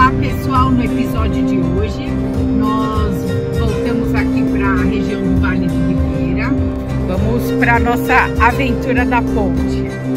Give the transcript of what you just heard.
Olá pessoal, no episódio de hoje nós voltamos aqui para a região do Vale do Ribeira. Vamos para a nossa aventura da ponte.